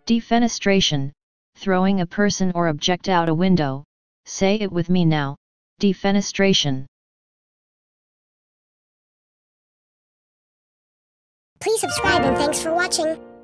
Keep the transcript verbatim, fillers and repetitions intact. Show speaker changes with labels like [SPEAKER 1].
[SPEAKER 1] Defenestration, throwing a person or object out a window. Say it with me now. Defenestration.
[SPEAKER 2] Please subscribe and thanks for watching.